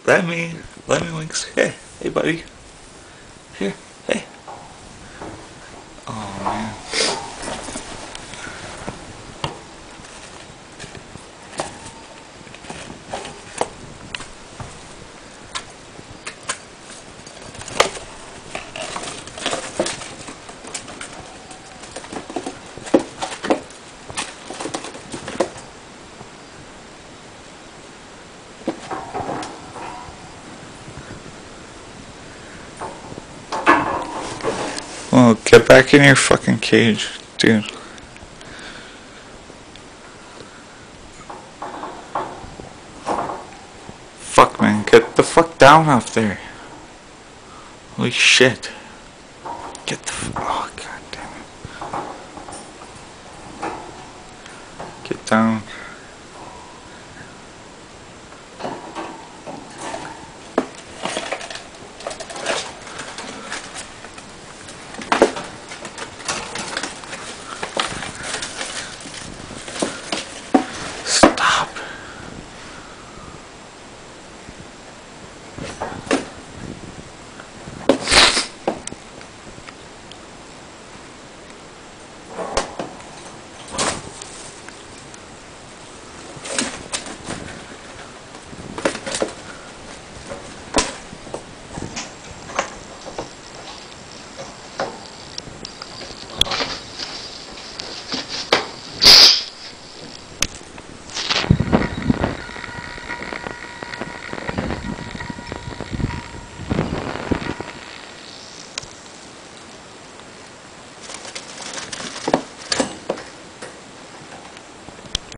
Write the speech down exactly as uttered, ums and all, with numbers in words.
Lemmy, lemiwinks. Hey, hey, buddy. Here, hey. Oh man. Well, get back in your fucking cage, dude. Fuck, man, get the fuck down off there. Holy shit. Get the f- oh, god damn it. Get down.